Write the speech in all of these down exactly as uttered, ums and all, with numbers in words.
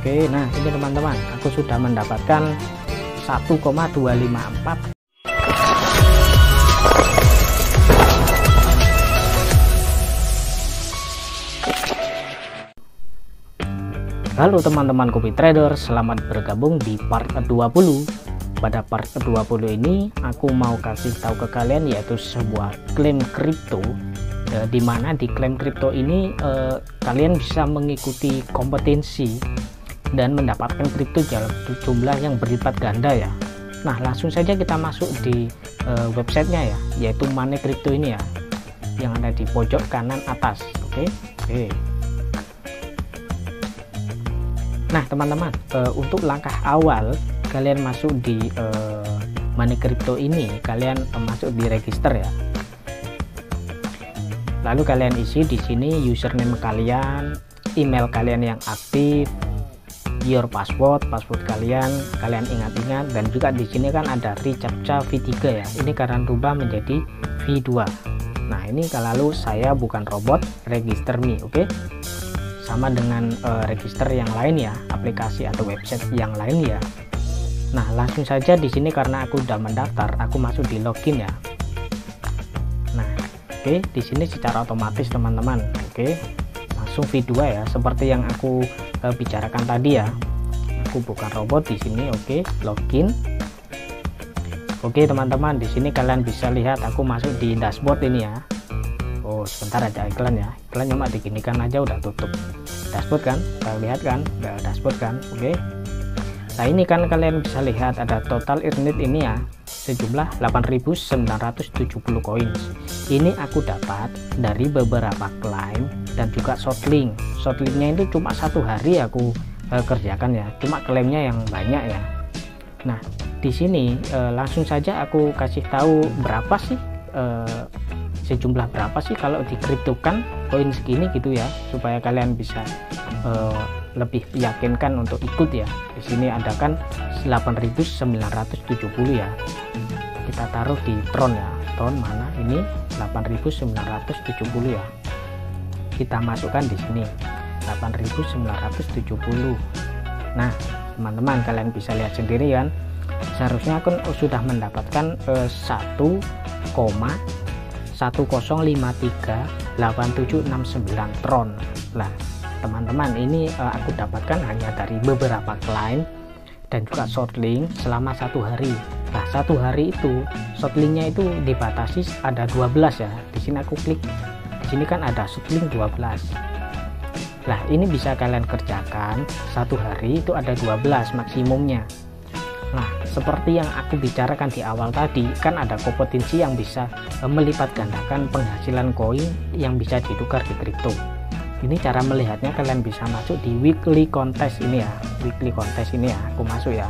Oke, nah ini teman-teman, aku sudah mendapatkan satu koma dua lima empat. Halo teman-teman copy trader, selamat bergabung di part ke dua puluh. Pada part ke dua puluh ini aku mau kasih tahu ke kalian yaitu sebuah klaim kripto, e, di mana di klaim kripto ini e, kalian bisa mengikuti kompetensi dan mendapatkan kripto dalam jumlah yang berlipat ganda ya. Nah, langsung saja kita masuk di e, websitenya ya, yaitu Money Crypto ini ya, yang ada di pojok kanan atas. Oke, oke. Nah teman-teman, e, untuk langkah awal kalian masuk di e, Money Crypto ini, kalian e, masuk di register ya. Lalu kalian isi di sini username kalian, email kalian yang aktif, your password, password kalian, kalian ingat-ingat, dan juga di sini kan ada reCAPTCHA V tiga ya. Ini kalian rubah menjadi V dua. Nah ini kalau saya bukan robot, register me, oke? Okay? Sama dengan uh, register yang lain ya, aplikasi atau website yang lain ya. Nah langsung saja di sini karena aku udah mendaftar, aku masuk di login ya. Nah oke, okay, di sini secara otomatis teman-teman, oke, okay, langsung V dua ya, seperti yang aku uh, bicarakan tadi ya. Aku bukan robot di sini, oke, okay, login. Oke okay, teman-teman, di sini kalian bisa lihat aku masuk di dashboard ini ya. Oh sebentar ada iklan ya, iklan cuma diginikan aja udah tutup. Dashboard kan, kalian lihat kan, udah dashboard kan, oke. Okay. Nah ini kan kalian bisa lihat ada total earned ini ya, sejumlah delapan ribu sembilan ratus tujuh puluh koin. Ini aku dapat dari beberapa klaim dan juga shortlink. Shortlinknya itu cuma satu hari aku eh, kerjakan ya, cuma klaimnya yang banyak ya. Nah di sini eh, langsung saja aku kasih tahu berapa sih eh, sejumlah berapa sih kalau dikriptokan koin segini gitu ya, supaya kalian bisa uh, lebih meyakinkan untuk ikut ya. Di sini ada kan delapan ribu sembilan ratus tujuh puluh ya, kita taruh di Tron ya. Tron mana ini, delapan ribu sembilan ratus tujuh puluh ya, kita masukkan di sini delapan ribu sembilan ratus tujuh puluh. Nah teman-teman kalian bisa lihat sendiri kan, seharusnya aku sudah mendapatkan uh, satu koma satu nol lima tiga delapan tujuh enam sembilan Tron. Lah teman-teman, ini uh, aku dapatkan hanya dari beberapa klaim dan juga shortlink selama satu hari. Nah satu hari itu shortlinknya itu dibatasi ada dua belas ya. Di sini aku klik, di sini kan ada shortlink dua belas. Lah ini bisa kalian kerjakan satu hari itu ada dua belas maksimumnya. Nah seperti yang aku bicarakan di awal tadi, kan ada kompetensi yang bisa melipat gandakan penghasilan koin yang bisa ditukar di kripto. Ini cara melihatnya, kalian bisa masuk di weekly contest ini ya, weekly contest ini ya, aku masuk ya.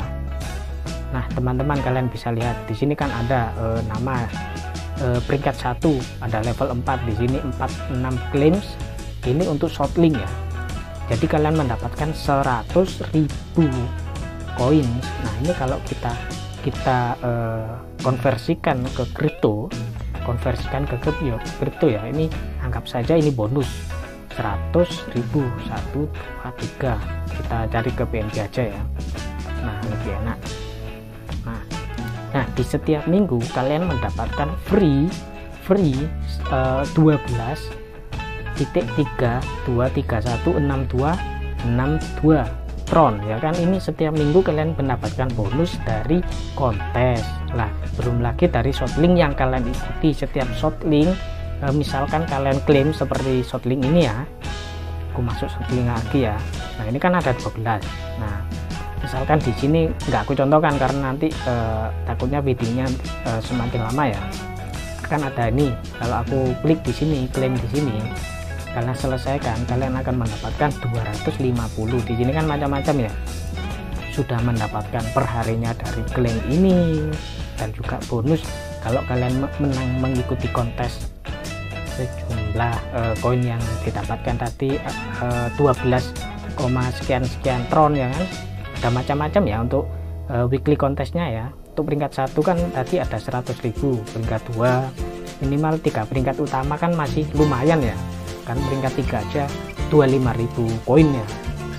Nah teman-teman kalian bisa lihat di sini kan ada e, nama e, peringkat satu, ada level empat, di sini empat puluh enam claims. Ini untuk shortlink ya, jadi kalian mendapatkan seratus ribu koin. Nah ini kalau kita kita uh, konversikan ke kripto, konversikan ke kripto ya, ini anggap saja ini bonus seratus ribu, satu dua tiga, kita cari ke P N G aja ya. Nah lebih enak. Nah, nah di setiap minggu kalian mendapatkan free free uh, dua belas titik tiga dua tiga satu enam dua enam dua Tron ya kan. Ini setiap minggu kalian mendapatkan bonus dari kontes. Lah belum lagi dari shortlink yang kalian ikuti. Setiap shortlink e, misalkan kalian klaim seperti shortlink ini ya, aku masuk shortlink lagi ya. Nah ini kan ada dua belas. Nah misalkan di sini nggak aku contohkan karena nanti e, takutnya videonya e, semakin lama ya. Kan ada ini, kalau aku klik di sini, klaim di sini, kalian selesaikan, kalian akan mendapatkan dua ratus lima puluh. Di sini kan macam-macam ya, sudah mendapatkan perharinya dari klaim ini, dan juga bonus kalau kalian menang mengikuti kontes sejumlah uh, koin yang didapatkan tadi uh, dua belas, sekian sekian Tron ya kan. Ada macam-macam ya untuk uh, weekly kontesnya ya. Untuk peringkat satu kan tadi ada seratus ribu, peringkat dua minimal tiga peringkat utama kan masih lumayan ya kan, peringkat tiga aja dua puluh lima ribu koin ya.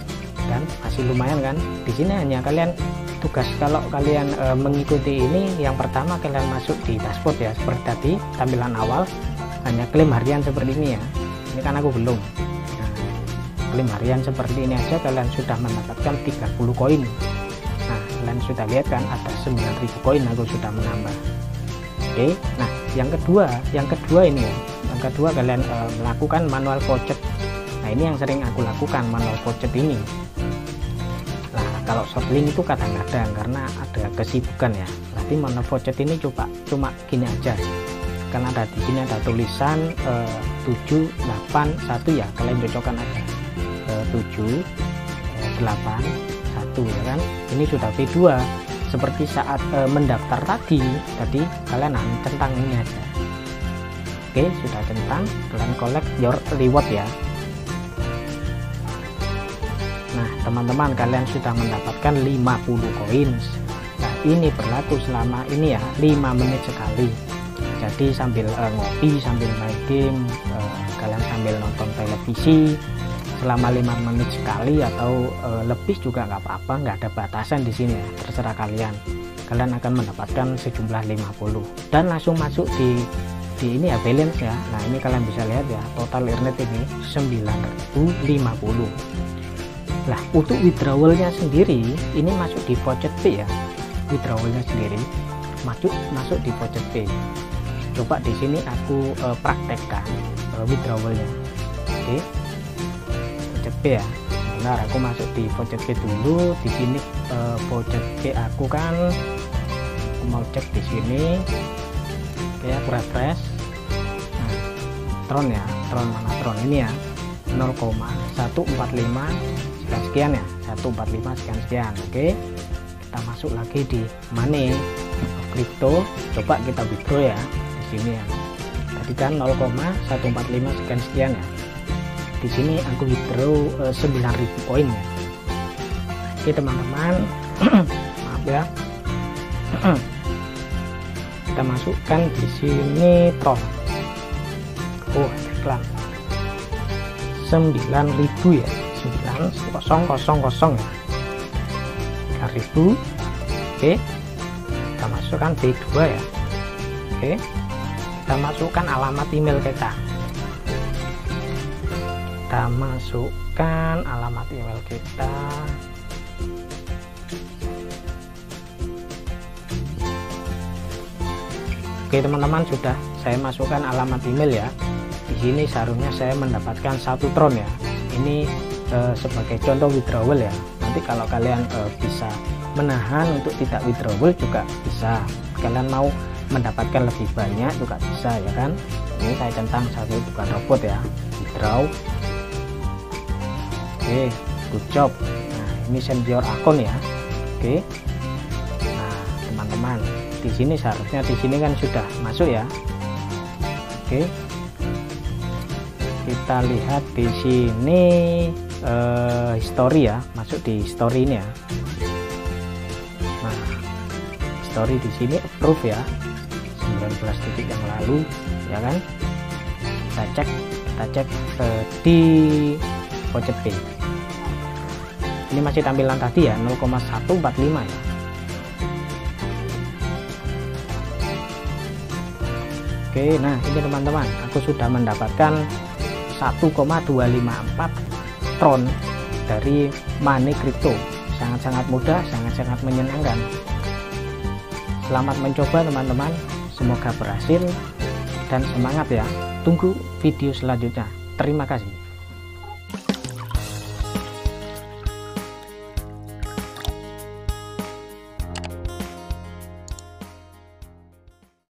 dan masih lumayan kan. Di sini hanya kalian tugas kalau kalian e, mengikuti ini, yang pertama kalian masuk di dashboard ya, seperti tadi tampilan awal, hanya klaim harian seperti ini ya. Ini kan aku belum. Nah, klaim harian seperti ini aja kalian sudah mendapatkan tiga puluh koin. Nah, kalian sudah lihat kan ada sembilan ribu koin aku sudah menambah. Oke, nah yang kedua, yang kedua ini ya, yang kedua kalian e, melakukan manual voucher. Nah, ini yang sering aku lakukan, manual voucher ini. Kalau short link itu kadang-kadang karena ada kesibukan ya. Nanti manual voucher ini coba cuma gini aja. Karena ada di sini ada tulisan eh, tujuh delapan satu ya. Kalian cocokkan aja eh, tujuh delapan satu ya kan. Ini sudah V dua. Seperti saat eh, mendaftar tadi, tadi kalian hanya centang ini aja. Oke, sudah centang, kalian collect your reward ya. Nah teman-teman, kalian sudah mendapatkan lima puluh koin. Nah ini berlaku selama ini ya, lima menit sekali. Jadi sambil uh, ngopi, sambil main game, uh, kalian sambil nonton televisi selama lima menit sekali atau uh, lebih juga nggak apa-apa, nggak ada batasan di sini ya, terserah kalian. Kalian akan mendapatkan sejumlah lima puluh dan langsung masuk di di ini ya, balance ya. Nah ini kalian bisa lihat ya, total earned ini sembilan ribu lima puluh. Lah untuk withdrawalnya sendiri ini masuk di voucher P ya, withdrawalnya sendiri masuk masuk di voucher P. Coba di sini aku uh, praktekkan uh, withdrawalnya. Oke, voucher P ya. Benar, aku masuk di voucher P dulu. Di sini uh, voucher P aku kan, aku mau cek di sini. Oke, aku refresh. Nah, Tron ya, Tron mana Tron ini ya, nol koma satu empat lima sekian ya, satu empat lima sekian sekian. Oke, kita masuk lagi di money crypto, coba kita withdraw ya di sini ya. Tadi kan nol koma satu empat lima sekian sekian ya. Di sini aku withdraw eh, sembilan ribu koin ya. Oke teman-teman, maaf ya. Kita masukkan di sini Tron. Oh, iklan sembilan ribu ya, sembilan ribu ya, tiga ribu. Oke, kita masukkan B dua ya. Oke, kita masukkan alamat email kita. Kita masukkan alamat email kita. Oke teman-teman, sudah saya masukkan alamat email ya. Di sini seharusnya saya mendapatkan satu Tron ya. Ini eh, sebagai contoh withdrawal ya. Nanti kalau kalian eh, bisa menahan untuk tidak withdrawal juga bisa. Kalian mau mendapatkan lebih banyak juga bisa ya kan. Ini saya centang satu, bukan robot ya. Withdraw. Oke, good job. Nah ini send your account ya. Oke. Nah teman-teman, di sini seharusnya di sini kan sudah masuk ya. Oke, kita lihat di sini eh, history ya, masuk di history ini ya. Nah history di sini approve ya, sembilan belas detik yang lalu ya kan. Kita cek kita cek eh, di voucher P. Ini masih tampilan tadi ya, nol koma satu empat lima ya. Oke, nah ini teman-teman, aku sudah mendapatkan satu koma dua lima empat Tron dari Money Crypto. Sangat-sangat mudah, sangat-sangat menyenangkan. Selamat mencoba teman-teman, semoga berhasil dan semangat ya. Tunggu video selanjutnya. Terima kasih.